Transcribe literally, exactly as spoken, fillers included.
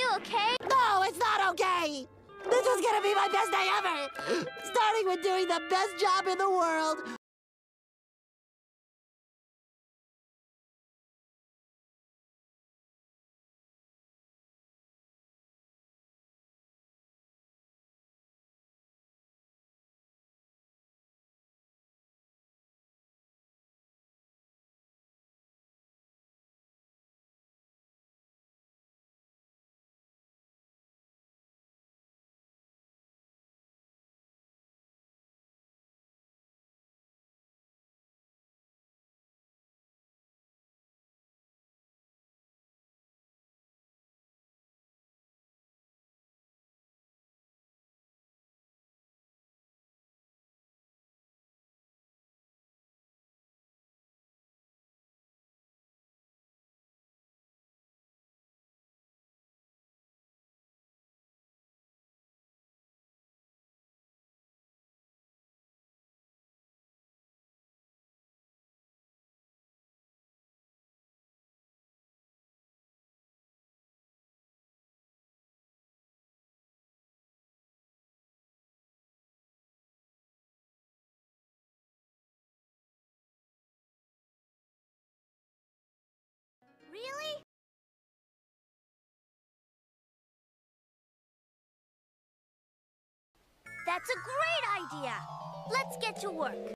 you okay? No, it's not okay! This is gonna be my best day ever! Starting with doing the best job in the world! Really? That's a great idea! Let's get to work.